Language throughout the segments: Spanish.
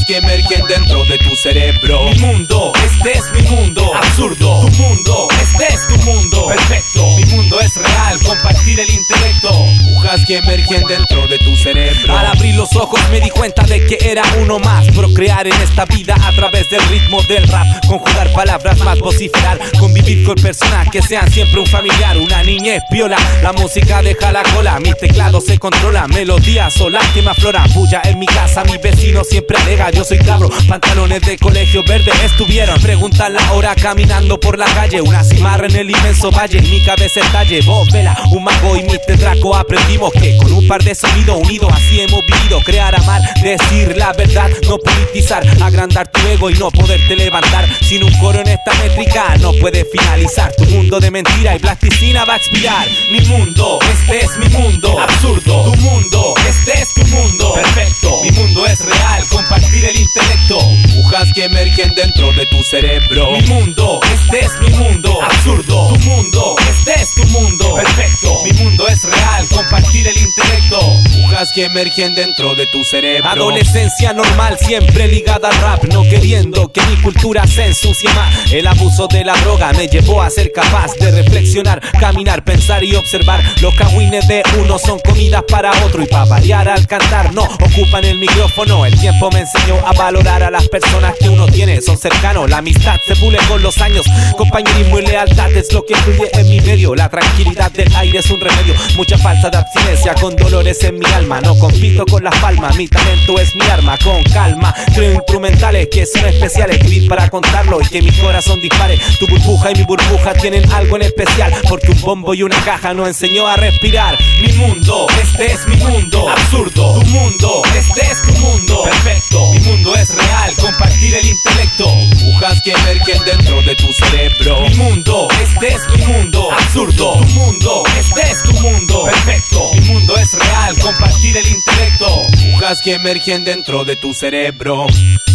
que emergen dentro de tu cerebro. Mi mundo, este es mi mundo. Absurdo, tu mundo, este es tu mundo. Perfecto, mi mundo es real, compartir el intelecto. Burbujas que emergen dentro de tu cerebro. Al abrir los ojos me di cuenta de que era uno más. Procrear en esta vida a través del ritmo del rap. Conjugar palabras más, vociferar. Convivir con personas que sean siempre un familiar. Una niñez piola, la música deja la cola. Mi teclado se controla, melodías solas que me afloran. Bulla en mi casa, mi vecino siempre alega. Yo soy cabro, pantalones de colegio verde estuvieron. Preguntan la hora caminando por la calle. Una cimarra en el inmenso valle, mi cabeza el talle. Vos vela, un mago y mi tetraco. Aprendimos que con un par de sonidos unidos así hemos vivido. Crear, amar, decir la verdad, no politizar. Agrandar tu ego y no poderte levantar. Sin un coro en esta métrica no puedes finalizar. Tu mundo de mentira y plasticina va a expirar. Mi mundo, este es mi mundo. Absurdo, tu mundo, este es tu mundo. Perfecto, mi mundo es real, compartir el intelecto. Burbujas que emergen dentro de tu cerebro. Mi mundo, este es mi mundo. Absurdo, tu mundo, este es tu mundo. Perfecto, mi mundo es real, compartir el intelecto. Burbujas que emergen dentro de tu cerebro. Adolescencia normal, siempre ligada al rap. No queriendo que mi cultura se ensucie más. El abuso de la droga me llevó a ser capaz de reflexionar, caminar, pensar y observar. Los cagüines de uno son comidas para otro. Y para variar al cantar no ocupan el micrófono. El tiempo me enseñó a valorar a las personas que uno tiene. Son cercanos, la amistad se pule con los años. Compañerismo y lealtad es lo que fluye en mi medio. La tranquilidad del aire es un remedio. Mucha falta de abstinencia con dolores en mi alma. No compito con las palmas, mi talento es mi arma. Con calma, creo instrumentales que son especiales. Vivir para contarlo y que mi corazón dispare. Tu burbuja y mi burbuja tienen algo en especial, porque un bombo y una caja nos enseñó a respirar. Mi mundo, este es mi mundo. Absurdo, tu mundo, este es tu mundo. Perfecto, mi mundo es real, compartir el intelecto. Burbujas que emergen dentro de tu cerebro. Mi mundo, este es mi mundo. Absurdo, tu mundo, este es tu mundo. Perfecto, mi mundo es real, compartir el intelecto. Burbujas que emergen dentro de tu cerebro.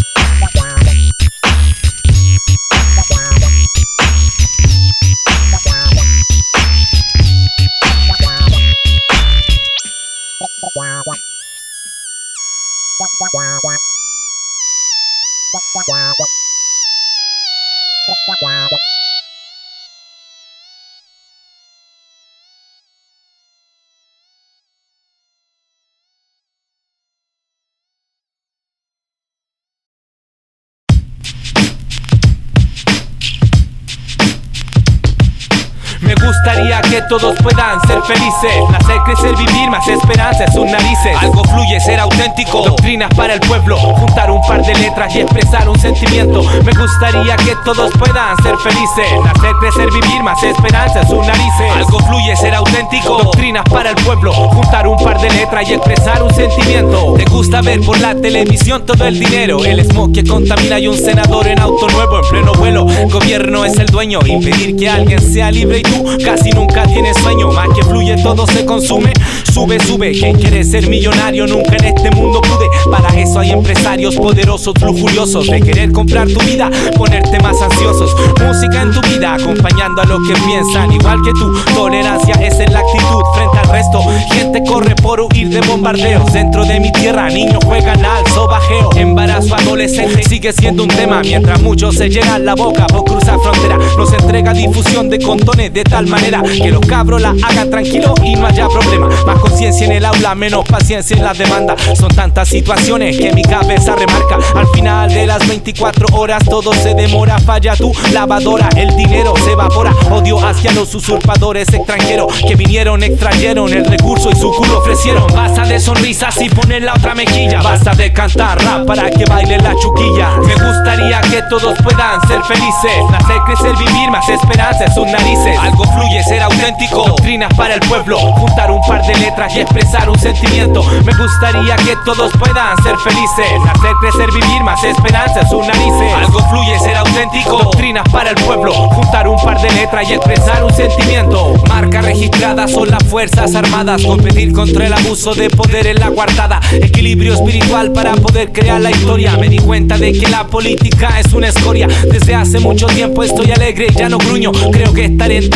Me gustaría que todos puedan ser felices. Nacer, crecer, vivir, más esperanza en sus narices. Algo fluye, ser auténtico. Doctrinas para el pueblo. Juntar un par de letras y expresar un sentimiento. Me gustaría que todos puedan ser felices. Nacer, crecer, vivir, más esperanza en sus narices. Algo fluye, ser auténtico. Doctrinas para el pueblo. Juntar un par de letras y expresar un sentimiento. Te gusta ver por la televisión todo el dinero. El smog que contamina y un senador en auto nuevo en pleno vuelo. Gobierno es el dueño. Impedir que alguien sea libre y tú casi nunca tienes sueño. Más que fluye todo se consume. Sube, sube, quien quiere ser millonario nunca en este mundo pude. Para eso hay empresarios poderosos, lujuriosos, de querer comprar tu vida, ponerte más ansiosos. Música en tu vida, acompañando a los que piensan igual que tú. Tolerancia, esa es la actitud frente al resto. Gente corre por huir de bombardeos. Dentro de mi tierra, niños juegan al sobajeo. Embarazo adolescente sigue siendo un tema, mientras muchos se llenan la boca por cruzar frontera. Nos entrega difusión de condones de tal manera que los cabros la hagan tranquilo y no haya problema. Más conciencia en el aula, menos paciencia en las demandas. Son tantas situaciones que mi cabeza remarca. Al final de las 24 horas todo se demora. Falla tu lavadora, el dinero se evapora. Odio hacia los usurpadores extranjeros que vinieron, extrayeron el recurso y su culo ofrecieron. Basta de sonrisas y poner la otra mejilla. Basta de cantar rap para que baile la chuquilla. Me gustaría que todos puedan ser felices. Nacer, crecer, vivir, más esperanza en sus narices. Algo fluye, ser auténtico. Doctrinas para el pueblo. Juntar un par de letras y expresar un sentimiento. Me gustaría que todos puedan ser felices. Nacer, crecer, vivir, más esperanza en sus narices. Algo fluye, ser auténtico. Doctrinas para el pueblo. Juntar un par de letras y expresar un sentimiento. Marca registrada son las fuerzas armadas. Competir contra el abuso de poder en la coartada. Equilibrio espiritual para poder crear la historia. Me di cuenta de que la política es una escoria. Desde hace mucho tiempo estoy alegre y ya no gruño. Creo que estar en tarima es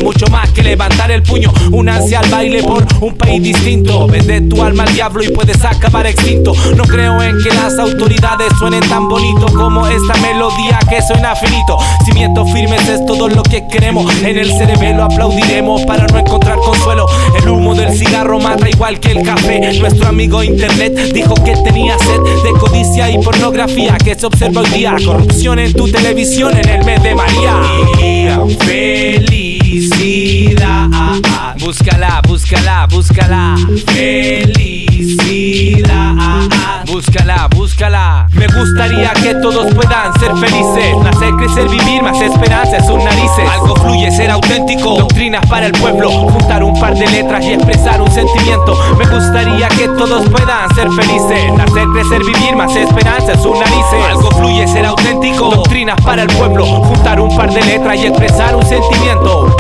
mucho más que levantar el puño. Un ansia al baile por un país distinto. Vende tu alma al diablo y puedes acabar extinto. No creo en que las autoridades suenen tan bonito como esta melodía que suena finito. Cimientos firmes es todo lo que queremos. En el cerebelo aplaudiremos para no encontrar consuelo. El humo del cigarro mata igual que el café. Nuestro amigo internet dijo que tenía sed de codicia y pornografía que se observa hoy día. Corrupción en tu televisión en el mes de María. Felicidad, búscala, búscala, búscala. Felicidad, búscala, búscala. Me gustaría que todos puedan ser felices. Nacer, crecer, vivir, más esperanza en sus narices. Algo fluye, ser auténtico. Doctrinas para el pueblo. Juntar un par de letras y expresar un sentimiento. Me gustaría que todos puedan ser felices. Nacer, crecer, vivir, más esperanza en sus narices. Algo fluye, ser auténtico. Doctrinas para el pueblo. Juntar un par de letras y expresar un sentimiento.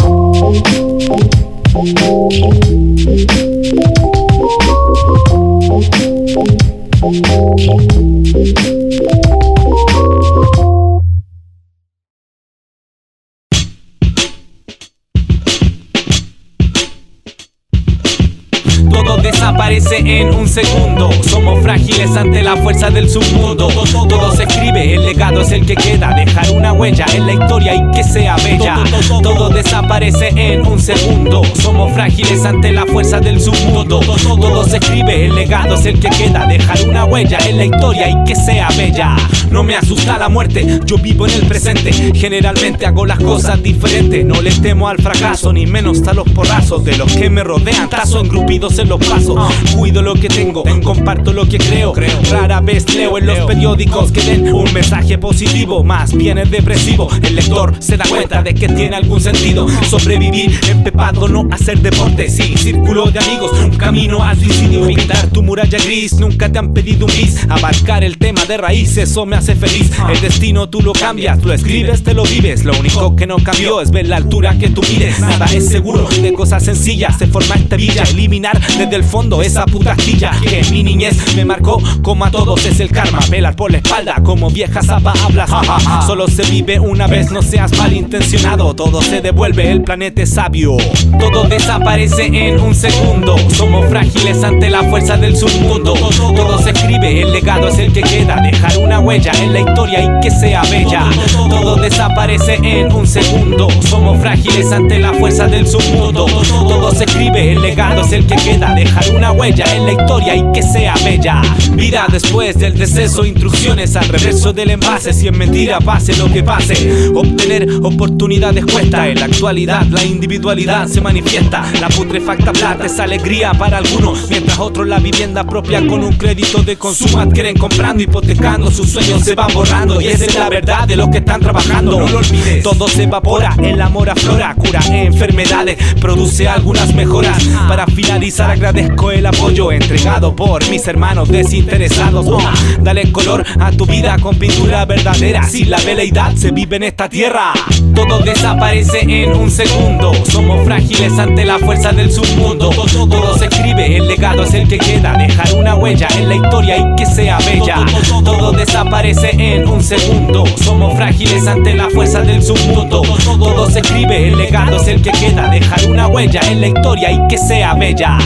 Todo desaparece en un segundo. Somos frágiles ante la fuerza del submundo. Todo se escribe, el legado es el que queda. Dejar una huella en la historia y que sea bella. Todo desaparece en un segundo. Somos frágiles ante la fuerza del submundo. Todo se escribe, el legado es el que queda. Dejar una huella en la historia y que sea bella. No me asusta la muerte, yo vivo en el presente. Generalmente hago las cosas diferentes. No le temo al fracaso, ni menos a los porrazos de los que me rodean. Tazo engrupidos en los pasos. Cuido lo que tengo, comparto lo que creo. Rara vez leo en los periódicos que den un mensaje positivo, más bien es depresivo. El lector se da cuenta de que tiene algún sentido. Sobrevivir empepado, no hacer deporte. Sí, círculo de amigos, un camino al suicidio. Pintar tu muralla gris, nunca te han pedido un bis. Abarcar el tema de raíz, eso me hace feliz. El destino tú lo cambias, lo escribes, te lo vives. Lo único que no cambió es ver la altura que tú mides. Nada es seguro, de cosas sencillas se forma esta villa. Eliminar desde el fondo esa puta astilla que en mi niñez me marcó como a todos es el karma. Velar por la espalda como vieja zapa hablas. Solo se vive una vez, no seas malintencionado. Todo se devuelve, el planeta es sabio. Todo desaparece en un segundo. Somos frágiles ante la fuerza del submundo. Todo se escribe, el legado es el que queda. Dejar una huella en la historia y que sea bella. Todo desaparece en un segundo. Somos frágiles ante la fuerza del submundo. Todo se escribe, el legado es el que queda. Dejar una huella en la historia y que sea bella. Vida después del deceso, instrucciones al reverso del envase. Si es mentira, pase lo que pase. Obtener oportunidades cuesta. En la actualidad la individualidad se manifiesta. La putrefacta plata es alegría para algunos, mientras otros la vivienda propia con un crédito de consumo adquieren comprando, hipotecando. Sus sueños se van borrando y esa es la verdad de los que están trabajando. No lo olvides, todo se evapora, el amor aflora, cura enfermedades, produce algunas mejoras. Para finalizar agradezco el apoyo entregado por mis hermanos desinteresados. Dale color a tu vida con pintura verdadera. Si la veleidad se vive en esta tierra. Todo desaparece en un segundo. Somos frágiles ante la fuerza del submundo. Todo se escribe, el legado es el que queda. Dejar una huella en la historia y que sea bella. Todo desaparece en un segundo. Somos frágiles ante la fuerza del submundo. Todo se escribe, el legado es el que queda. Dejar una huella en la historia y que sea bella.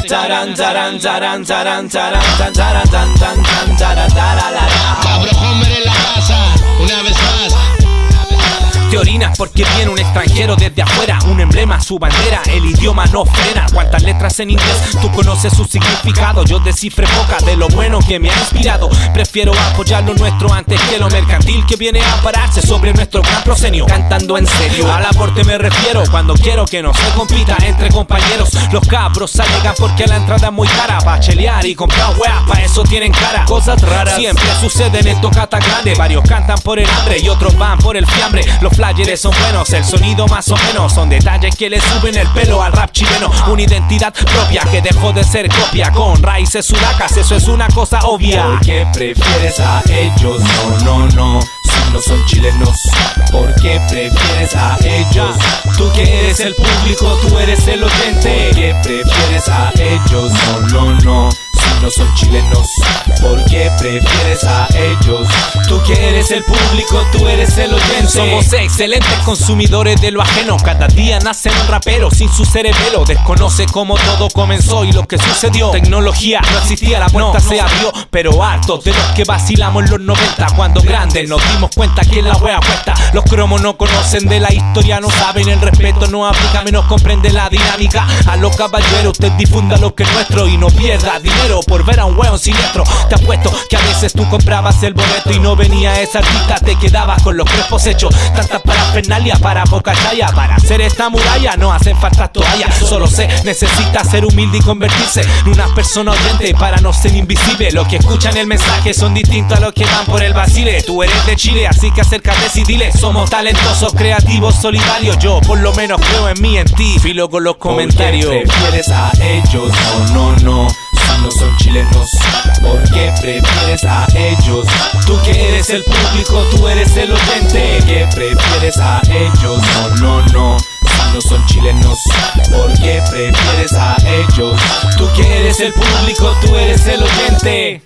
Cabro Homer en la casa, una vez más. Te orinas porque viene un extranjero desde afuera, un emblema, su bandera, el idioma no frena. Cuántas letras en inglés, tú conoces su significado. Yo descifré poca de lo bueno que me ha inspirado. Prefiero apoyar lo nuestro antes que lo mercantil que viene a pararse sobre nuestro gran proscenio. Cantando en serio, al aporte me refiero cuando quiero que no se compita entre compañeros. Los cabros alegan porque la entrada es muy cara pa' chelear y comprar weas, pa' eso tienen cara. Cosas raras siempre suceden en tocata grande. Varios cantan por el hambre y otros van por el fiambre. Los flyers son buenos, el sonido más o menos. Son detalles que le suben el pelo al rap chileno. Una identidad propia que dejó de ser copia, con raíces sudacas, eso es una cosa obvia. ¿Por qué prefieres a ellos? No, si no son chilenos. ¿Por qué prefieres a ellos? Tú que eres el público, tú eres el oyente. ¿Por qué prefieres a ellos? No, si no son chilenos. ¿Por qué prefieres a ellos? Tú que eres el público, tú eres el oyente. Somos excelentes consumidores de lo ajeno. Cada día nace un rapero sin su cerebelo. Desconoce cómo todo comenzó y lo que sucedió. Tecnología no existía, la puerta se abrió. Pero hartos de los que vacilamos en los 90, cuando grandes nos dimos cuenta que la wea cuesta. Los cromos no conocen de la historia, no saben el respeto, no aplica, menos comprende la dinámica. A los caballeros usted difunda lo que es nuestro y no pierda dinero por ver a un weón siniestro. Te apuesto que a veces tú comprabas el boleto y no venía esa artista, te quedabas con los crespos hechos. Tanta parafernalia para poca chaya. Para hacer esta muralla no hacen falta toallas. Solo se necesita ser humilde y convertirse en una persona oyente para no ser invisible. Los que escuchan el mensaje son distintos a los que van por el vacile. Tú eres de Chile, así que acércate y dile. Somos talentosos, creativos, solidarios. Yo por lo menos creo en mí, en ti. Filo con los comentarios. ¿Por qué prefieres a ellos? No, si no son chilenos. ¿Por qué prefieres a ellos? Tú que eres el público, tú eres el oyente. ¿Por qué prefieres a ellos? No, si no son chilenos. ¿Por qué prefieres a ellos? Tú que eres el público, tú eres el oyente.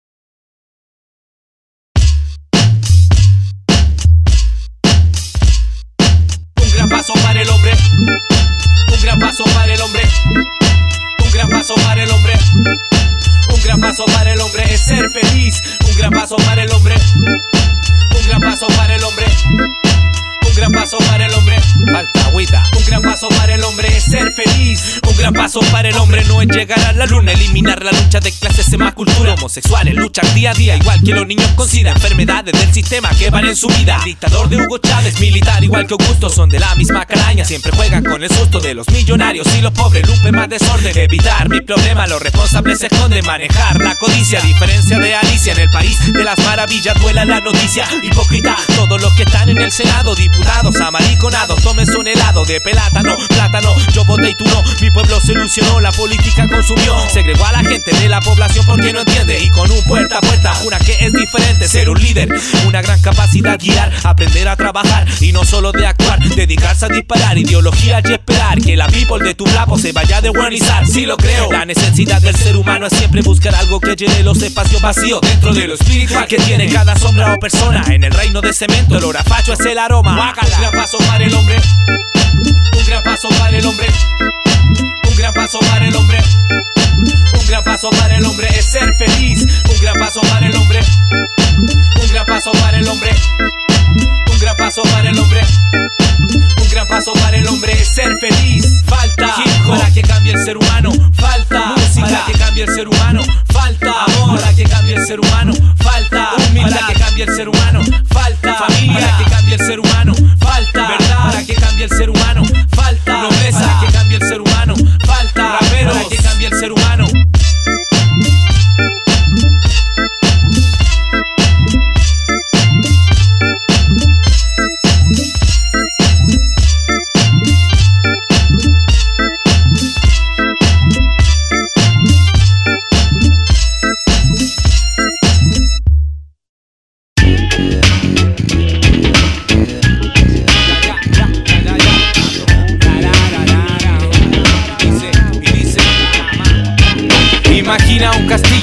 Un gran paso para el hombre. Un gran paso para el hombre. Un gran paso para el hombre. Un gran paso para el hombre es ser feliz. Un gran paso para el hombre. Un gran paso para el hombre. Un gran paso para el hombre. Falta agüita. Un gran paso para el hombre es ser feliz. Un gran paso para el hombre no es llegar a la luna. Eliminar la lucha de clases en más cultura. Homosexuales luchan día a día igual que los niños con SIDA. Enfermedades del sistema que van en su vida. El dictador de Hugo Chávez, militar igual que Augusto. Son de la misma calaña, siempre juegan con el susto de los millonarios y los pobres. Lupe más desorden, evitar mi problema. Los responsables se esconden, manejar la codicia. A diferencia de Alicia en el país de las maravillas, vuela la noticia. Hipócrita, todos los que están en el Senado, diputados amariconados, tómense un helado de plátano. Yo voté y tú no, mi pueblo se ilusionó, la política consumió. Segregó a la gente de la población porque no entiende. Y con un puerta a puerta jura que es diferente ser un líder. Una gran capacidad guiar, aprender a trabajar y no solo de actuar. Dedicarse a disparar ideologías y esperar que la people de tu plapo se vaya de buenizar. Sí lo creo, la necesidad del ser humano es siempre buscar algo que llene los espacios vacíos dentro de lo espiritual que tiene cada sombra o persona. En el reino de cemento el orafacho es el aroma. Un gran paso para el hombre. Un gran paso para el hombre. Un gran paso para el hombre. Un gran paso para el hombre es ser feliz. Un gran paso para el hombre. Un gran paso para el hombre. Un gran paso para el hombre. Un gran paso para el hombre es ser feliz. Falta para que cambie el ser humano. Falta música para que cambie el ser humano. Falta amor para que cambie el ser humano. Falta humildad para que cambie el ser humano. Falta familia para que cambie el ser humano. Falta verdad para que cambie el ser humano. Falta nobleza para que cambie el ser humano. Falta raperos para que cambie el ser humano.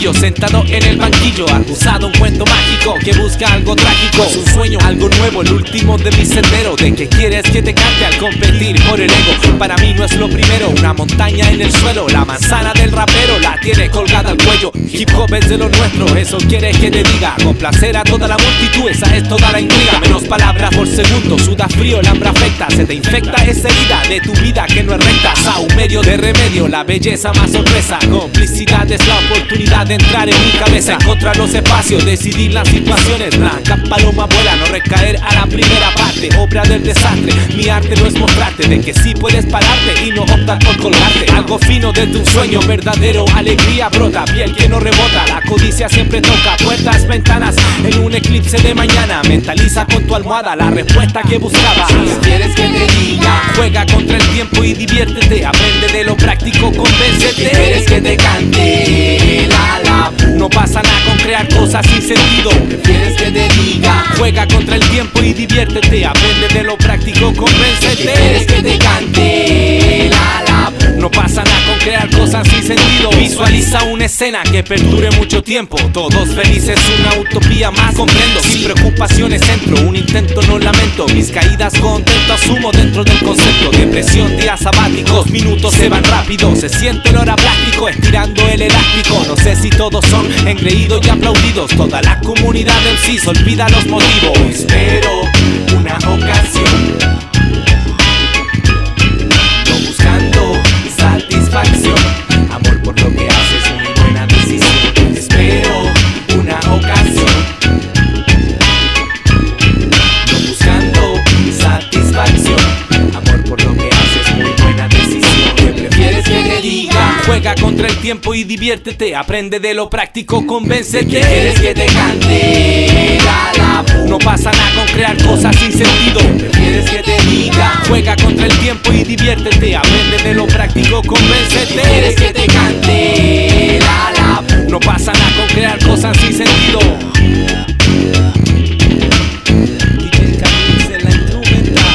Trujillo, sentado en el banquillo, acusado un cuento mágico que busca algo trágico. Es un sueño, algo nuevo, el último de mi sendero. ¿De qué quieres que te cante al competir por el ego? Para mí no es lo primero, una montaña en el suelo. La manzana del rapero la tiene colgada al cuello. Hip hop es de lo nuestro, eso quieres que te diga. Complacer a toda la multitud, esa es toda la intriga. Menos palabras por segundo, suda frío, el hambre afecta. Se te infecta esa herida de tu vida que no es recta. Saumerio de remedio, la belleza más sorpresa. Complicidad es la oportunidad de entrar en mi cabeza. Encontrar los espacios, decidir las situaciones. Blanca paloma vuela, no recaer a la primera parte. Obra del desastre, mi arte no es mostrarte de que sí puedes pararte y no optar por colgarte. Algo fino desde un sueño verdadero, alegría brota. Piel que no rebota, la codicia siempre toca puertas, ventanas en un eclipse de mañana. Mentaliza con tu almohada la respuesta que buscabas. ¿Qué quieres que te diga? Juega contra el tiempo y diviértete. Aprende de lo práctico, convéncete. ¿Qué quieres que te cante? No pasa nada con crear cosas sin sentido. ¿Qué quieres que te diga? Juega contra el tiempo y diviértete. Aprende de lo práctico, convéncete. ¿Qué quieres que te cante? No pasa nada con crear cosas sin sentido. Visualiza una escena que perdure mucho tiempo. Todos felices, una utopía más, comprendo. Sin preocupaciones entro, un intento no lamento. Mis caídas contento asumo dentro del concepto. Depresión, días sabáticos, minutos se van rápido. Se siente el hora plástico, estirando el elástico. No sé si todos son engreídos y aplaudidos. Toda la comunidad en sí se olvida los motivos. Espero una ocasión, no buscando satisfacción. Amor por lo que haces, muy buena decisión. Espero una ocasión, no buscando satisfacción. Amor por lo que haces, muy buena decisión. ¿Qué prefieres que te diga? Juega contra el tiempo y diviértete. Aprende de lo práctico, convéncete. ¿Qué quieres que te cante? No pasa nada con crear cosas sin sentido. ¿Qué prefieres que te diga? Juega contra el tiempo y diviértete. Aprende de lo práctico, convéncete. ¿Qué quieres que te cante? No pasa nada con crear cosas sin sentido. DJ Camils en la instrumental.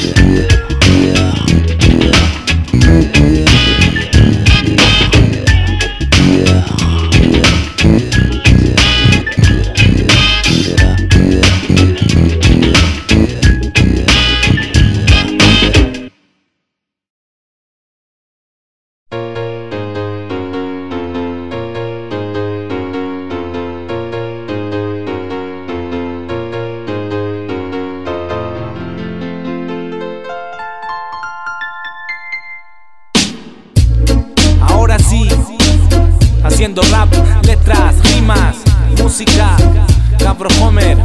Ahora sí, haciendo rap, letras, rimas, música, Cabro Homer,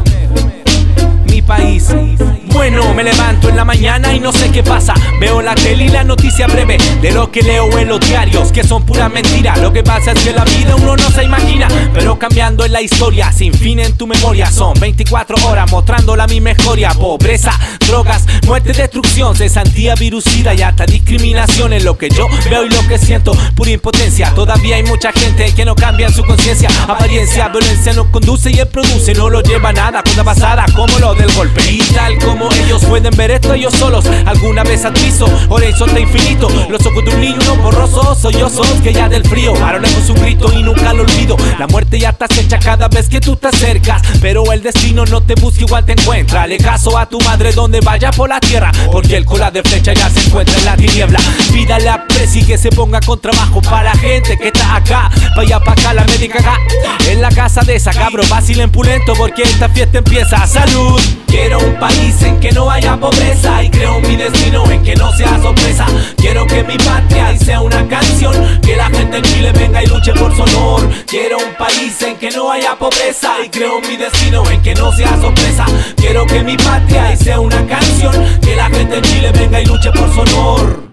mi país. Bueno, me levanto en la mañana y no sé qué pasa. Veo la tele y la noticia breve de lo que leo en los diarios, que son pura mentira. Lo que pasa es que la vida uno no se imagina, pero cambiando en la historia, sin fin en tu memoria. Son 24 horas mostrando la misma escoria. Pobreza, drogas, muerte, destrucción, cesantía, virusida y hasta discriminación. Es lo que yo veo y lo que siento, pura impotencia. Todavía hay mucha gente que no cambia en su conciencia. Apariencia, violencia nos conduce y él produce. No lo lleva a nada, cosa pasada como lo del golpe. Y tal como ellos pueden ver esto ellos solos, alguna vez atviso, horizonte infinito. Los ojos de un niño, unos borrosos, sollozos que ya del frío. A lo lejos un grito y nunca lo olvido. La muerte ya está acecha cada vez que tú te acercas, pero el destino no te busca, igual te encuentra. Le caso a tu madre donde vaya por la tierra, porque el cola de flecha ya se encuentra en la tiniebla. Pídale a Presi que se ponga con trabajo para la gente que está acá. Vaya pa' acá la médica acá, en la casa de esa cabro, fácil en pulento, porque esta fiesta empieza. ¡Salud! Quiero un país en que no haya pobreza y creo mi destino en que no sea sorpresa. Quiero que mi patria sea una canción, que la gente en Chile venga y luche por su honor. Quiero un país en que no haya pobreza y creo mi destino en que no sea sorpresa. Quiero que mi patria sea una canción, que la gente en Chile venga y luche por su honor.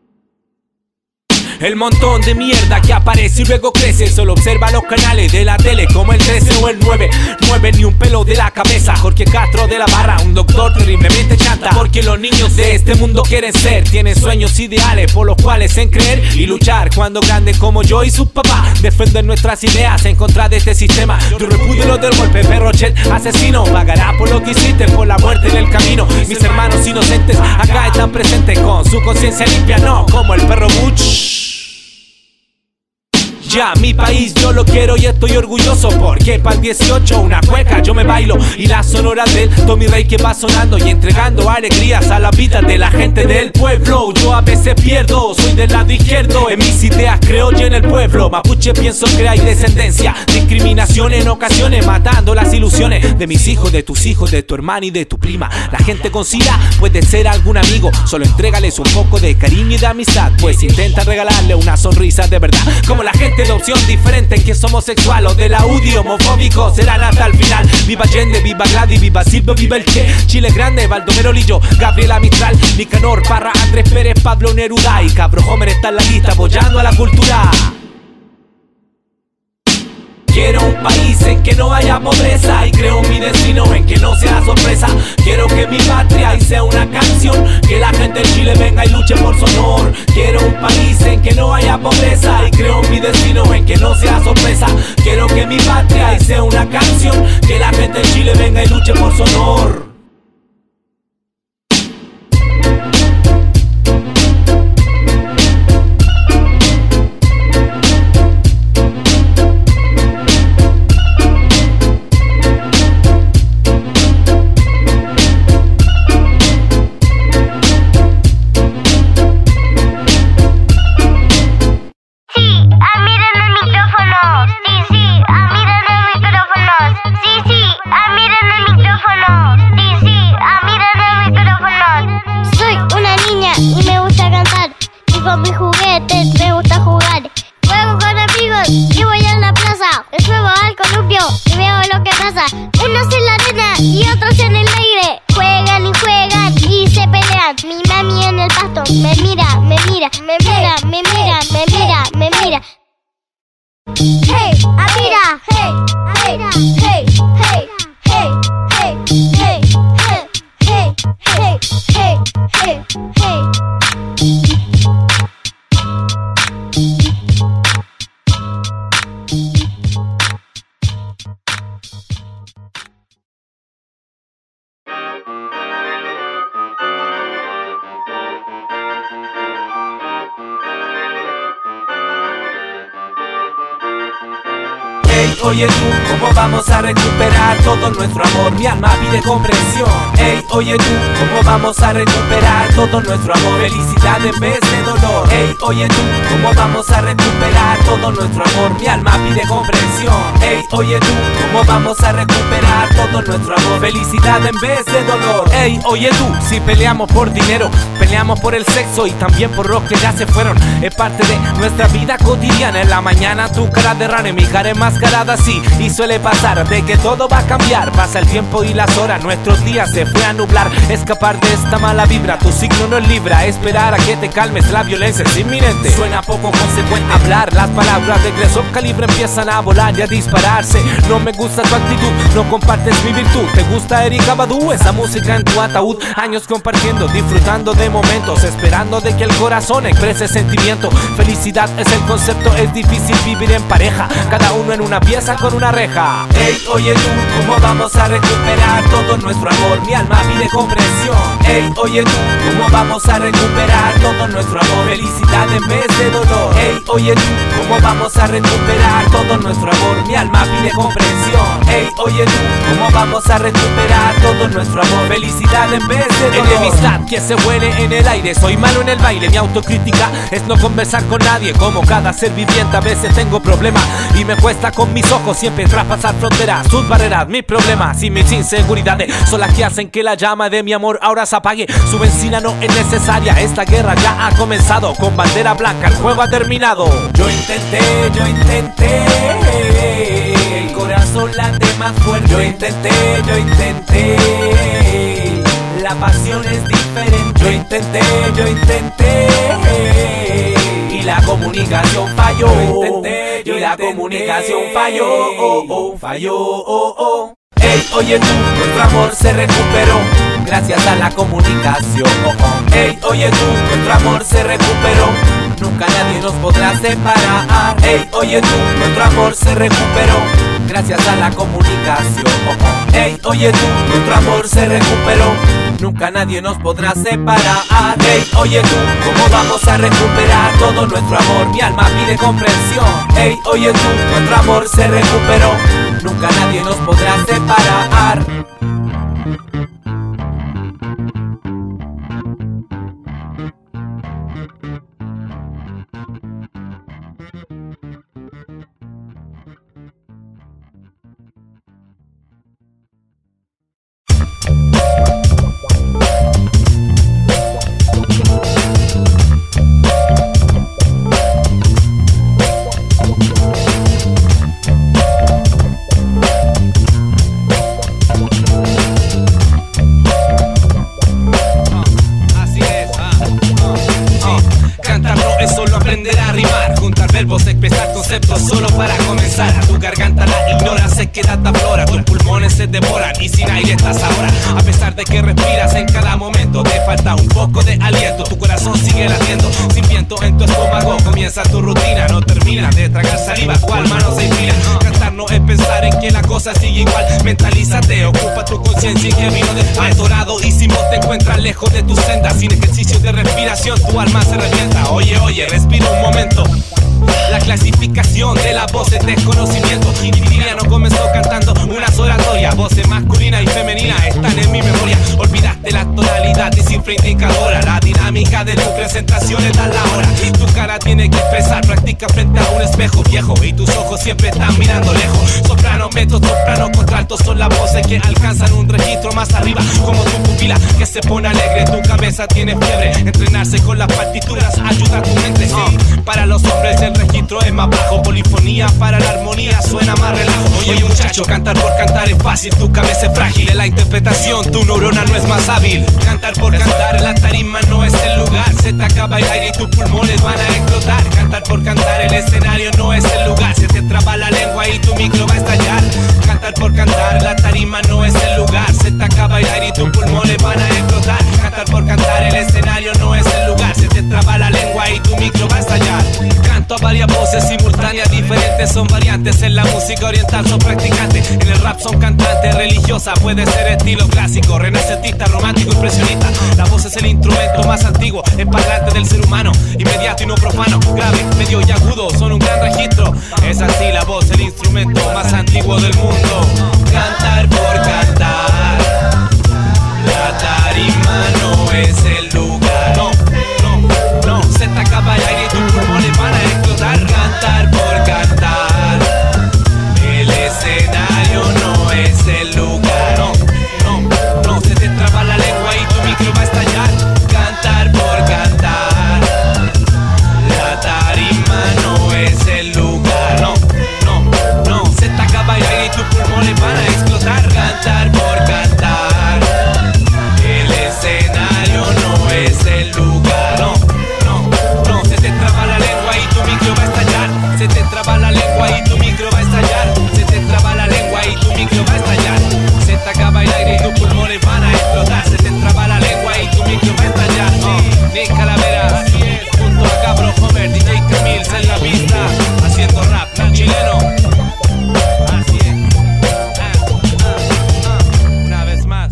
El montón de mierda que aparece y luego crece. Solo observa los canales de la tele como el 13 o el 9. Mueve ni un pelo de la cabeza. Jorge Castro de la Barra, un doctor terriblemente chanta. Porque los niños de este mundo quieren ser, tienen sueños ideales por los cuales en creer y luchar. Cuando grandes como yo y su papá defender nuestras ideas en contra de este sistema. Yo repudio lo del golpe, Perrochet asesino. Pagará por lo que hiciste, por la muerte en el camino. Mis hermanos inocentes acá están presentes con su conciencia limpia, no como el perro Butch. Ya, mi país yo lo quiero y estoy orgulloso, porque pa'l 18 una cueca yo me bailo y la sonora del Tommy Rey que va sonando y entregando alegrías a la vida de la gente del pueblo. Yo a veces pierdo, soy del lado izquierdo, en mis ideas creo y en el pueblo mapuche pienso que hay descendencia, discriminación en ocasiones, matando las ilusiones de mis hijos, de tus hijos, de tu hermana y de tu prima. La gente con SIDA puede ser algún amigo, solo entrégales un poco de cariño y de amistad, pues intenta regalarle una sonrisa de verdad. Como la gente de opción diferente en que es homosexual o de la UDI, homofóbico serán hasta el final. Viva Allende, viva Gladys, viva Silvio, viva el Che, Chile Grande, Baldomero Lillo, Gabriela Mistral, Nicanor Parra, Andrés Pérez, Pablo Neruda y Cabro Homer está en la lista apoyando a la cultura. Quiero un país en que no haya pobreza y creo mi destino en que no sea sorpresa. Quiero que mi patria y sea una canción, que la gente de Chile venga y luche por su honor. Quiero un país en que no haya pobreza y creo mi destino en que no sea sorpresa. Quiero que mi patria y sea una canción, que la gente de Chile venga y luche por su honor. Con mis juguetes me gusta jugar. Juego con amigos y voy a la plaza. Me subo al columpio y veo lo que pasa. Unos en la arena y otros en el aire. Juegan y juegan y se pelean. Mi mami en el pasto me mira, me mira, me mira, me mira, me mira, me mira. Hey, Amira, hey, Amira, hey, hey, hey, hey, hey, hey, hey, hey, hey, hey. Ey, oye tú, ¿cómo vamos a recuperar todo nuestro amor? Mi alma pide comprensión. Ey, oye tú, ¿cómo vamos a recuperar todo nuestro amor? Felicidad en vez de dolor. Ey, oye tú, ¿cómo vamos a recuperar todo nuestro amor? Mi alma pide comprensión. Ey, oye tú, ¿cómo vamos a recuperar todo nuestro amor? Felicidad en vez de dolor. Ey, oye tú, si peleamos por dinero, peleamos por el sexo y también por los que ya se fueron. Es parte de nuestra vida cotidiana. En la mañana tu cara de rana y mi cara enmascarada, sí. Y suele pasar de que todo va a cambiar. Pasa el tiempo y las horas, nuestros días se fue a nublar. Escapar de esta mala vibra, tu signo no es Libra. Esperar a que te calmes, la violencia es inminente. Suena poco consecuente hablar, las palabras de Greso calibre empiezan a volar y a dispararse. No me gusta tu actitud, no compartes mi virtud. ¿Te gusta Erykah Badu? Esa música en tu ataúd. Años compartiendo, disfrutando de momentos, esperando de que el corazón exprese sentimiento. Felicidad es el concepto, es difícil vivir en pareja, cada uno en una pieza con una reja. Ey, oye tú, ¿cómo vamos a recuperar todo nuestro amor? Mi alma pide comprensión. Ey, oye tú, ¿cómo vamos a recuperar todo nuestro amor? Felicidad en vez de dolor. Ey, oye tú, ¿cómo vamos a recuperar todo nuestro amor? Mi alma pide comprensión. Ey, oye tú, ¿cómo vamos a recuperar todo nuestro amor? Felicidad en vez de dolor. Enemistad que se huele en el aire, soy malo en el baile. Mi autocrítica es no conversar con nadie. Como cada ser viviente a veces tengo problemas y me cuesta con mis ojos siempre traspasar fronteras. Sus barreras, mis problemas y mis inseguridades son las que hacen que la llama de mi amor ahora se apague. Su benzina no es necesaria, esta guerra ya ha comenzado. Con bandera blanca el juego ha terminado. Yo intenté, el corazón late más fuerte. Yo intenté, la pasión es diferente. Yo intenté, y la comunicación falló. Y la comunicación falló, falló. Ey, oye tú, nuestro amor se recuperó gracias a la comunicación. Ey, oye tú, nuestro amor se recuperó, nunca nadie nos podrá separar. Ey, oye tú, nuestro amor se recuperó gracias a la comunicación. Ey, oye tú, nuestro amor se recuperó, nunca nadie nos podrá separar. Ey, oye tú, ¿cómo vamos a recuperar todo nuestro amor? Mi alma pide comprensión. Ey, oye tú, nuestro amor se recuperó, nunca nadie nos podrá separar. Solo para comenzar, a tu garganta la ignoras, se queda tan flora, tus pulmones se devoran y sin aire estás ahora. A pesar de que respiras en cada momento, te falta un poco de aliento, tu corazón sigue latiendo, sin viento en tu estómago, comienza tu rutina, no termina de tragar saliva, tu alma no se inclina. Cantar no es pensar en que la cosa sigue igual, mentalízate, ocupa tu conciencia y que vino de atorado y sin voz te encuentras lejos de tu senda, sin ejercicio de respiración tu alma se revienta. Oye, oye, respira un momento. La clasificación de las voces, desconocimiento. Individualiano comenzó cantando unas oratorias, voces masculina y femenina están en mi memoria. Olvidaste la tonalidad y cifra indicadora, la dinámica de tu presentación es la hora. Tu cara tiene que expresar, practica frente a un espejo viejo y tus ojos siempre están mirando lejos. Soprano, mezzo, soprano, contralto son las voces que alcanzan un registro más arriba, como tu pupila que se pone alegre, tu cabeza tiene fiebre. Entrenarse con las partituras ayuda a tu mente, sí. Para los hombres el registro es más bajo, polifonía para la armonía suena más relajo. Oye muchacho, cantar por cantar es fácil, tu cabeza es frágil, en la interpretación tu neurona no es más hábil. Cantar por cantar en la tarima no es el lugar, se te acaba el aire y tus pulmones van a explotar. Cantar por cantar el escenario no es el lugar, se te traba la lengua y tu micro va a estallar. Cantar por cantar la tarima no es el lugar, se te acaba el aire y tus pulmones van a explotar. Cantar por cantar el escenario no es el lugar, se te traba la lengua y tu micro va a estallar. Canto a varias voces simultáneas diferentes, son variantes en la música oriental, son practicantes. En el rap son cantantes, religiosa, puede ser estilo clásico, renacentista, romántico, impresionista. La voz es el instrumento más antiguo, el parlante del ser humano, inmediato y no profano, grave, medio y agudo, son un gran registro. Es así la voz, el instrumento más antiguo del mundo. Cantar por cantar, la tarima no es el lugar. No, no, no, se te acaba el aire y tus pulmones van a explotar. Cantar por cantar, el escenario no es el lugar. No, no, no, se te traba la lengua y tu micro va a estallar. Cantar por cantar, la tarima no es el lugar. No, no, no, se te acaba el aire y tus pulmones van a explotar. Cantar por cantar, el escenario no es el lugar. No, no, no, se te traba la lengua y tu micro va a estallar. Se te traba la lengua y tu micro va a estallar. Se te traba la lengua y tu micro va a estallar. Se te acaba el aire y tus pulmones van a explotar. Se te traba la lengua y tu micro va a estallar. Nick Calavera, así es, junto a Cabro Homer, DJ Camils en la pista, haciendo rap chileno. Así es. Una vez más.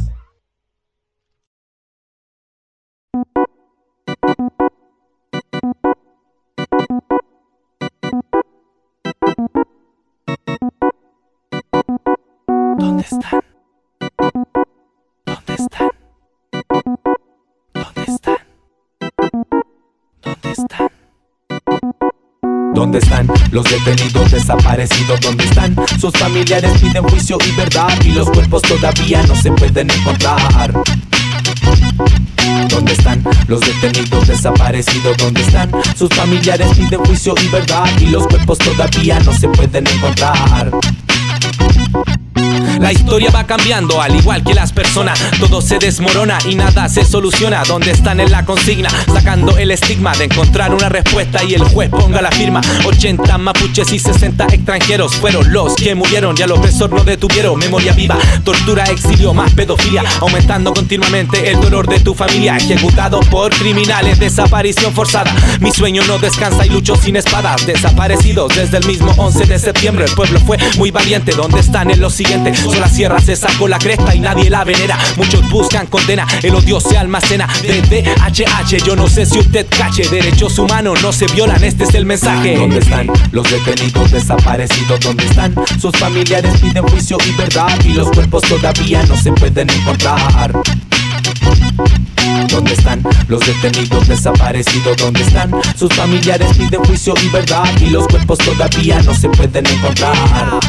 ¿Dónde están? ¿Dónde están? ¿Dónde están? ¿Dónde están? ¿Dónde están los detenidos desaparecidos? ¿Dónde están? Sus familiares piden juicio y verdad y los cuerpos todavía no se pueden encontrar. ¿Dónde están los detenidos desaparecidos? ¿Dónde están? Sus familiares piden juicio y verdad y los cuerpos todavía no se pueden encontrar. La historia va cambiando al igual que las personas. Todo se desmorona y nada se soluciona. ¿Dónde están en la consigna? Sacando el estigma de encontrar una respuesta y el juez ponga la firma. 80 mapuches y 60 extranjeros fueron los que murieron y al opresor no detuvieron. Memoria viva, tortura, exilio, más pedofilia, aumentando continuamente el dolor de tu familia. Ejecutado por criminales, desaparición forzada. Mi sueño no descansa y lucho sin espadas. Desaparecidos desde el mismo 11 de septiembre. El pueblo fue muy valiente. ¿Dónde están en lo siguiente? Sola Sierra se sacó la cresta y nadie la venera. Muchos buscan condena, el odio se almacena. DDHH, yo no sé si usted cache. Derechos humanos no se violan, este es el mensaje. ¿Dónde están los detenidos desaparecidos? ¿Dónde están sus familiares? Piden juicio y verdad y los cuerpos todavía no se pueden encontrar. ¿Dónde están los detenidos desaparecidos? ¿Dónde están sus familiares? Piden juicio y verdad y los cuerpos todavía no se pueden encontrar.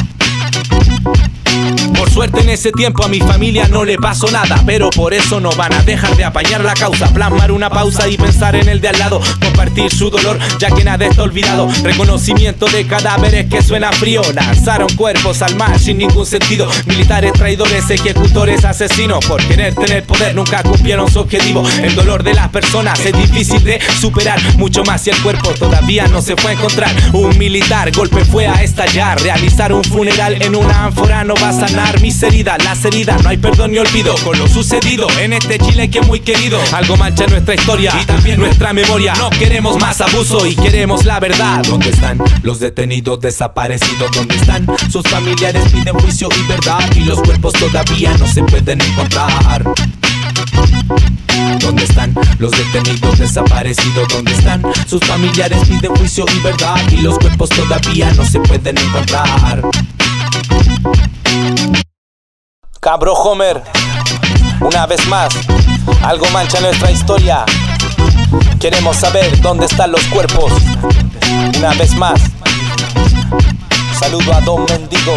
Por suerte en ese tiempo a mi familia no le pasó nada, pero por eso no van a dejar de apañar la causa. Plasmar una pausa y pensar en el de al lado, compartir su dolor ya que nada está olvidado. Reconocimiento de cadáveres que suena frío. Lanzaron cuerpos al mar sin ningún sentido. Militares traidores, ejecutores, asesinos. Por querer tener poder nunca cumplieron su objetivo. El dolor de las personas es difícil de superar, mucho más si el cuerpo todavía no se fue a encontrar. Un militar golpe fue a estallar. Realizar un funeral en una ánfora no va a sanar mis heridas, las heridas, no hay perdón ni olvido con lo sucedido en este Chile que es muy querido. Algo mancha nuestra historia y también nuestra memoria. No queremos más abuso y queremos la verdad. ¿Dónde están los detenidos desaparecidos? ¿Dónde están sus familiares? Piden juicio y verdad y los cuerpos todavía no se pueden encontrar. ¿Dónde están los detenidos desaparecidos? ¿Dónde están sus familiares? Piden juicio y verdad y los cuerpos todavía no se pueden encontrar. Cabro Homer, una vez más, algo mancha nuestra historia. Queremos saber dónde están los cuerpos. Una vez más, saludo a Don Mendigo.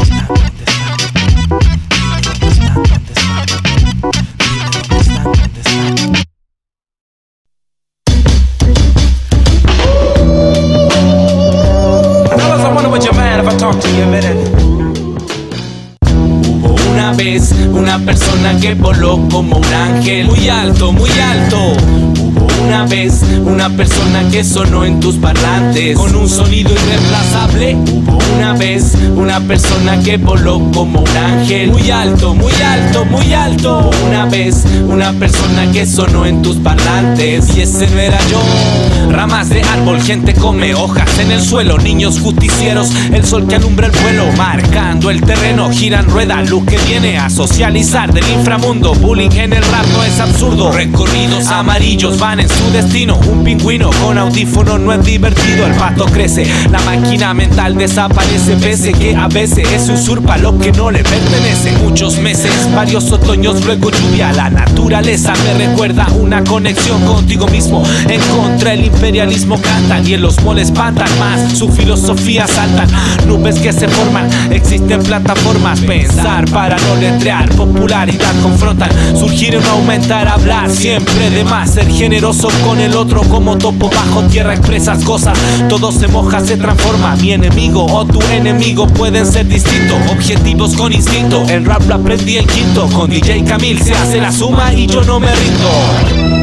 Una vez, una persona que voló como un ángel, muy alto, muy alto. Hubo una vez, una persona que sonó en tus parlantes con un sonido irreemplazable. Hubo una vez, una persona que voló como un ángel, muy alto, muy alto, muy alto. Hubo una vez, una persona que sonó en tus parlantes y ese no era yo. Ramas de árbol, gente come hojas en el suelo, niños justicieros, el sol que alumbra el vuelo, marcando el terreno, giran ruedas, luz que viene a socializar del inframundo. Bullying en el rap no es absurdo. Recorridos amarillos van en su destino. Un pingüino con audífonos no es divertido. El pasto crece, la máquina mental desaparece, pese que a veces eso usurpa lo que no le pertenece. Muchos meses, varios otoños, luego lluvia. La naturaleza me recuerda una conexión contigo mismo. En contra el imperialismo cantan y en los moles espantan más. Su filosofía saltan, nubes que se forman. Existen plataformas, pensar para no letrear, popularidad confrontan, surgir o no aumentar, hablar siempre de más, ser generoso con el otro como topo bajo tierra, expresas cosas, todo se moja, se transforma. Mi enemigo o tu enemigo pueden ser distintos, objetivos con instinto. El rap lo aprendí el quinto, con DJ Camil se hace la suma y yo no me rindo.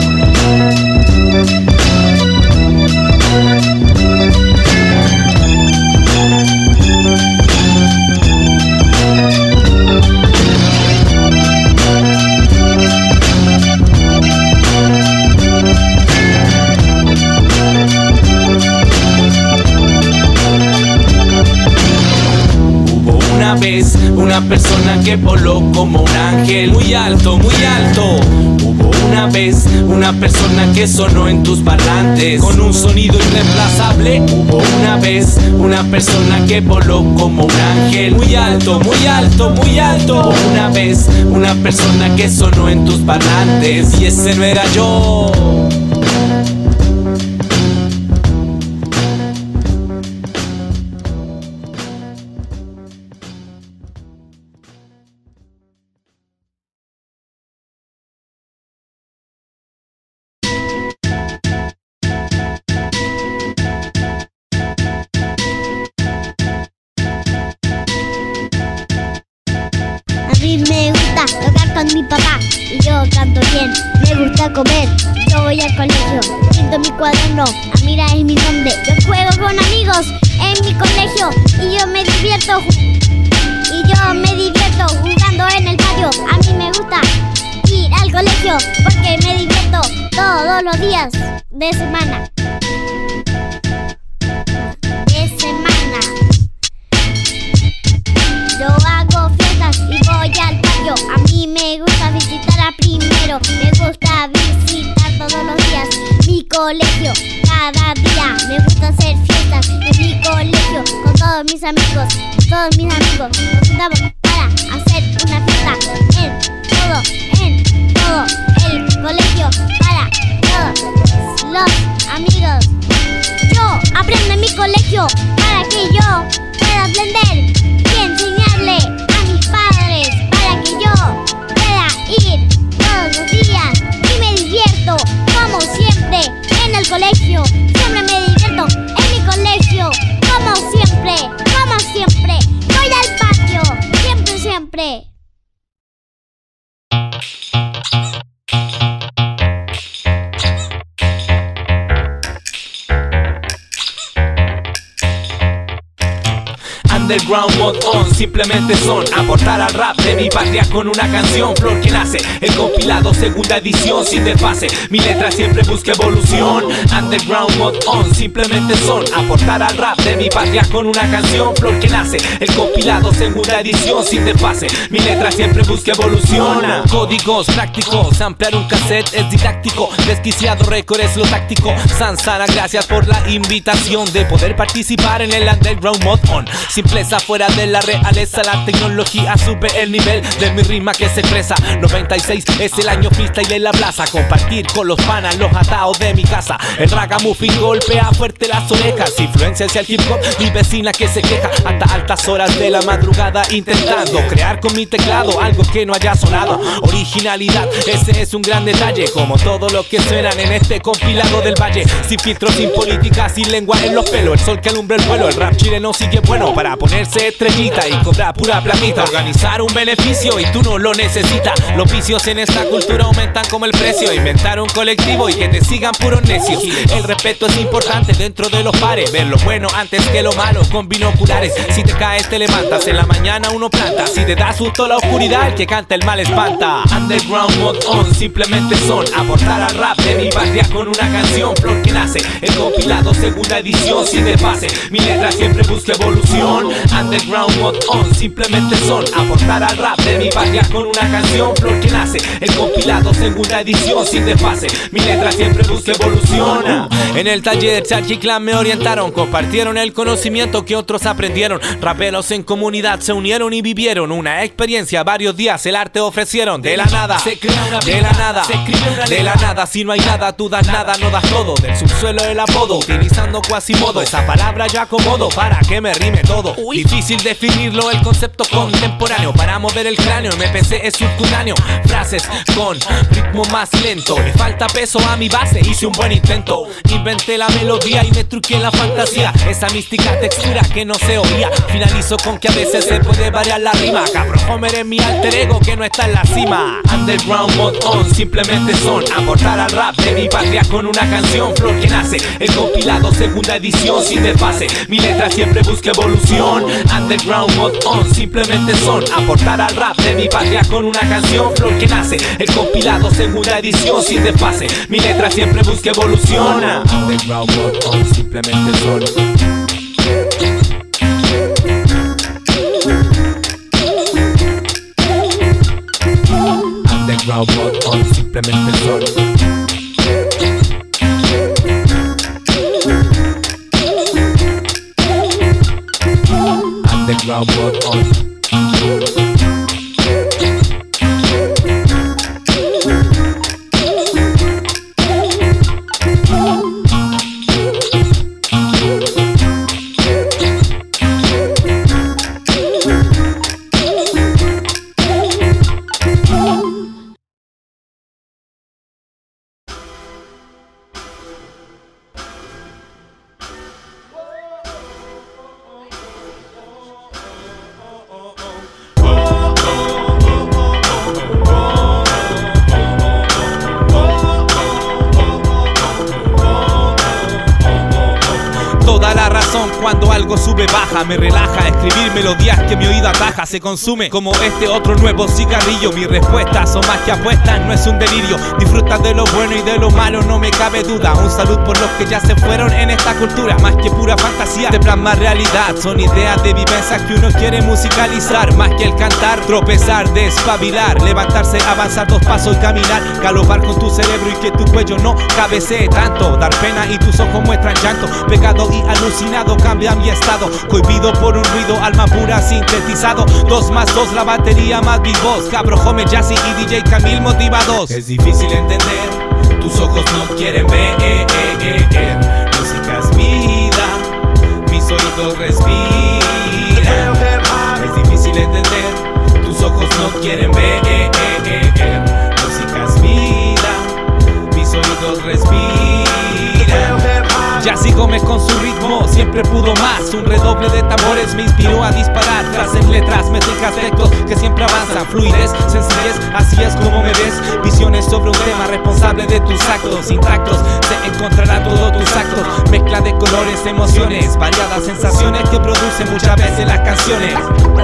Una persona que voló como un ángel, muy alto, muy alto. Hubo una vez una persona que sonó en tus parlantes con un sonido irreemplazable. Hubo una vez una persona que voló como un ángel, muy alto, muy alto, muy alto. Hubo una vez una persona que sonó en tus parlantes y ese no era yo. a comer, yo voy al colegio, pinto mi cuaderno, Amira es mi nombre. Yo juego con amigos en mi colegio y yo me divierto jugando en el patio. A mí me gusta ir al colegio porque me divierto todos los días de semana. Yo hago fiestas y voy al patio. A mí me gusta visitar a primero. Me gusta visitar todos los días mi colegio. Cada día me gusta hacer fiestas en mi colegio con todos mis amigos. Todos mis amigos nos juntamos para hacer una fiesta en todo el colegio para todos los amigos. Yo aprendo en mi colegio para que yo pueda aprender y enseñarle a mis padres para que yo pueda ir todos los días y me divierto como siempre en el colegio. Siempre me divierto en mi colegio como siempre. Voy al patio, siempre. Underground Mod On, simplemente son aportar al rap de mi patria con una canción, flor que nace. El compilado, segunda edición, sin desfase. Mi letra siempre busca evolución. Underground Mod On, simplemente son aportar al rap de mi patria con una canción, flor que nace. El compilado, segunda edición, sin desfase. Mi letra siempre busca evolución. Códigos prácticos, ampliar un cassette es didáctico. Desquiciado récord es lo táctico. Sansana, gracias por la invitación de poder participar en el Underground Mod On. Simpleza fuera de la realeza, la tecnología sube el nivel de mi rima que se expresa. 96 es el año freestyle en la plaza. Compartir con los panas, los ataos de mi casa. El ragamuffin golpea fuerte las orejas. Influencia hacia el hip hop, mi vecina que se queja hasta altas horas de la madrugada intentando crear con mi teclado algo que no haya sonado. Originalidad, ese es un gran detalle, como todo lo que suenan en este compilado del valle. Sin filtros, sin política, sin lengua en los pelos. El sol que alumbra el vuelo, el rap chileno sigue bueno para ponerse estrellita y cobrar pura platita. Organizar un beneficio y tú no lo necesitas. Los vicios en esta cultura aumentan como el precio. Inventar un colectivo y que te sigan puros necios. El respeto es importante dentro de los pares. Ver lo bueno antes que lo malo con binoculares. Si te caes te levantas, en la mañana uno planta. Si te da susto la oscuridad, el que canta el mal espanta. Underground Mod On, simplemente son aportar al rap de mi patria con una canción, flor que nace. El compilado, segunda edición, sin desfase. Mi letra siempre busca evolución. Underground Mod On, simplemente son aportar al rap de mi patria con una canción, flor que nace. El compilado, segunda edición, sin desfase. Mi letra siempre busca evolución. En el taller Chachi Clan me orientaron, compartieron el conocimiento que otros aprendieron. Raperos en comunidad se unieron y vivieron una experiencia, varios días el arte ofrecieron. De la nada, se crea una vida, de la nada, se escribe una letra. De la nada, si no hay nada, tú das nada, no das todo. Del subsuelo el apodo, utilizando cuasimodo. Esa palabra yo acomodo para que me rime todo. Difícil definirlo, el concepto contemporáneo. Para mover el cráneo, MPC es subcutáneo. Frases con ritmo más lento. Le falta peso a mi base, hice un buen intento. Inventé la melodía y me truqué la fantasía. Esa mística textura que no se oía. Finalizo con que a veces se puede variar la rima. Cabro Homer es mi alter ego que no está en la cima. Underground Mod On, simplemente son aportar al rap de mi patria con una canción, flor que nace. El compilado, segunda edición, sin desfase. Mi letra siempre busca evolución. Underground Mod On, simplemente son aportar al rap de mi patria con una canción, flor que nace. El compilado, segunda edición, sin desfase. Mi letra siempre busca evolución. Underground Mod On, simplemente son. Underground Mod On, simplemente son. Underground Mod On. cuando algo sube baja, me relaja escribir melodías que mi oído ataja. Se consume como este otro nuevo cigarrillo. Mis respuestas son más que apuestas, no es un delirio. Disfruta de lo bueno y de lo malo, no me cabe duda. Un salud por los que ya se fueron en esta cultura. Más que pura fantasía de plasmar realidad, son ideas de vivencias que uno quiere musicalizar. Más que el cantar, tropezar, despabilar, levantarse, avanzar 2 pasos y caminar. Galopar con tu cerebro y que tu cuello no cabecee tanto. Dar pena y tus ojos muestran llanto. Pegado y alucinado cambia mi estado. Cohibido por un ruido, alma pura sintetizado. 2 más 2, la batería más Big Boss. Cabro, Home, Jazzy y DJ Camil motivados. Es difícil entender, tus ojos no quieren ver. Música es vida, mis oídos respiran. Es difícil entender, tus ojos no quieren ver. Música es vida, mis oídos respiran. Jazzy Gómez con su ritmo siempre pudo más. Un redoble de tambores me inspiró a disparar. Frases, letras, métricas, textos que siempre avanzan. Fluidez, sencillez, así es como me ves. Visiones sobre un tema responsable de tus actos. Intactos, se encontrará todo tus actos. Mezcla de colores, emociones, variadas sensaciones que producen muchas veces las canciones.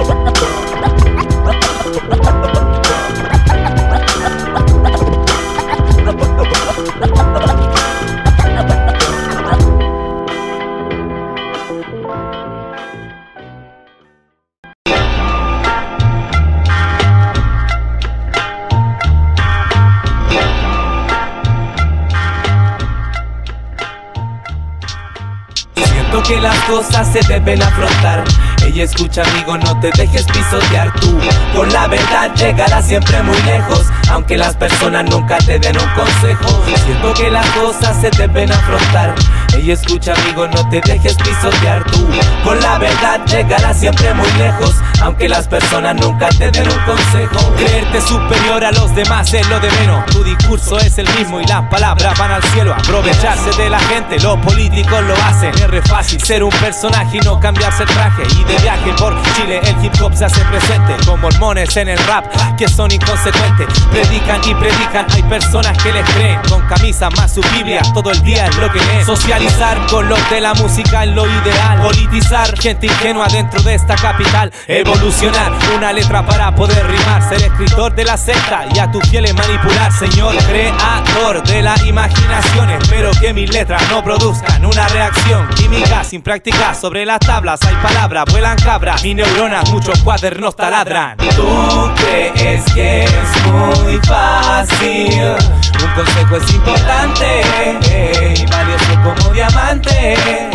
Que las cosas se deben afrontar. Ella escucha, amigo, no te dejes pisotear. Tú con la verdad llegarás siempre muy lejos, aunque las personas nunca te den un consejo. Siento que las cosas se deben afrontar. Ella escucha, amigo, no te dejes pisotear. Tú con la verdad llegarás siempre muy lejos, aunque las personas nunca te den un consejo. Creerte superior a los demás es lo de menos. Tu discurso es el mismo y las palabras van al cielo. Aprovecharse de la gente, los políticos lo hacen. Es re fácil ser un personaje y no cambiarse el traje. Y de viaje por Chile el hip hop se hace presente. Con mormones en el rap que son inconsecuentes. Predican y predican, hay personas que les creen. Con camisa más su Biblia, todo el día es lo que leen. Socializar con los de la música es lo ideal. Politizar, gente ingenua dentro de esta capital. Evolucionar, una letra para poder rimar. Ser escritor de la secta y a tus fieles manipular. Señor creador de la imaginación, espero que mis letras no produzcan una reacción química sin práctica. Sobre las tablas hay palabras, vuelan cabras. Mis neuronas, muchos cuadernos taladran. Tú crees que es muy fácil, un consejo es importante, valioso como diamante.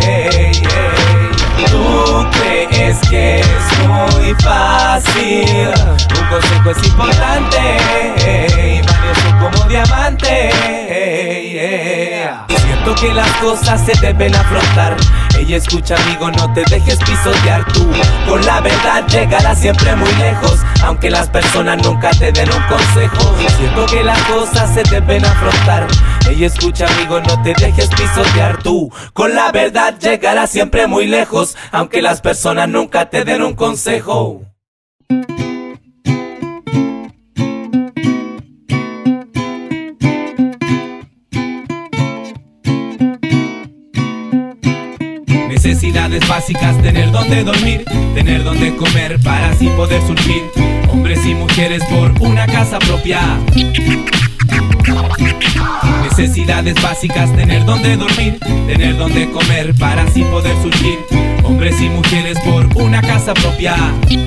Tú crees que es muy fácil, un consejo es importante, valioso como diamante. Siento que las cosas se deben afrontar. Ella escucha, amigo, no te dejes pisotear. Tú con la verdad llegarás siempre muy lejos, aunque las personas nunca te den un consejo. Siento que las cosas se deben afrontar. Ella escucha, amigo, no te dejes pisotear. Tú con la verdad llegarás siempre muy lejos, aunque las personas nunca te den un consejo. Necesidades básicas, tener donde dormir, tener donde comer para así poder surgir. Hombres y mujeres por una casa propia. Necesidades básicas, tener donde dormir, tener donde comer para así poder surgir. Hombres y mujeres por una casa propia.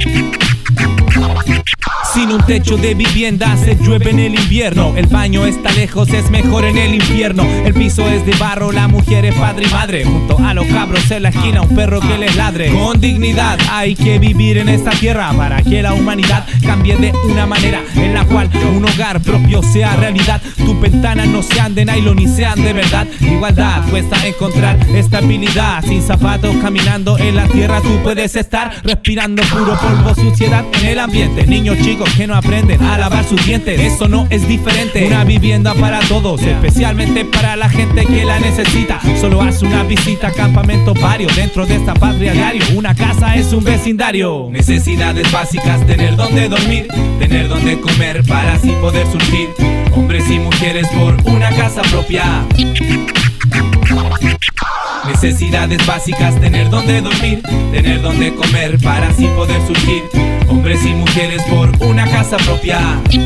Sin un techo de vivienda se llueve en el invierno. El baño está lejos, es mejor en el infierno. El piso es de barro, la mujer es padre y madre. Junto a los cabros en la esquina un perro que les ladre. Con dignidad hay que vivir en esta tierra para que la humanidad cambie de una manera en la cual un hogar propio sea realidad. Tus ventanas no sean de nylon ni sean de verdad. Igualdad, cuesta encontrar estabilidad. Sin zapatos caminando en la tierra tú puedes estar respirando puro polvo, suciedad en el ambiente. Niños chicos que no aprenden a lavar sus dientes, eso no es diferente. Una vivienda para todos, especialmente para la gente que la necesita. Solo haz una visita a Campamento Vario. Dentro de esta patria diario, una casa es un vecindario. Necesidades básicas, tener donde dormir, tener donde comer para así poder surgir. Hombres y mujeres por una casa propia. Necesidades básicas, tener donde dormir, tener donde comer para así poder surgir. Hombres y mujeres por una casa propia.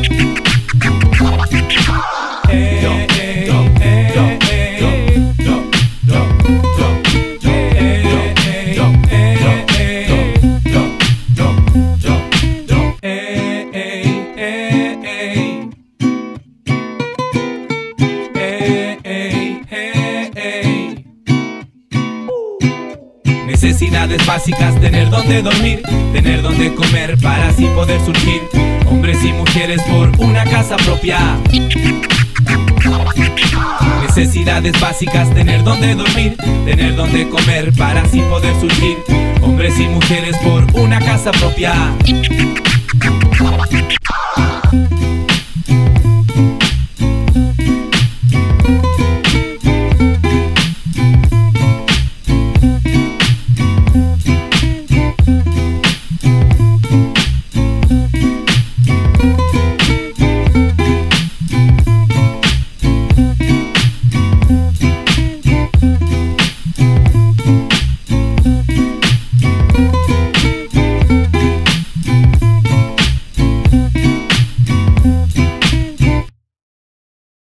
Necesidades básicas, tener donde dormir, tener donde comer para así poder surgir. Hombres y mujeres por una casa propia. Necesidades básicas, tener donde dormir, tener donde comer para así poder surgir. Hombres y mujeres por una casa propia.